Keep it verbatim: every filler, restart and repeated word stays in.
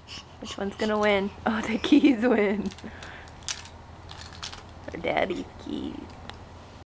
Which one's gonna win? Oh, the keys win. Or Daddy's keys.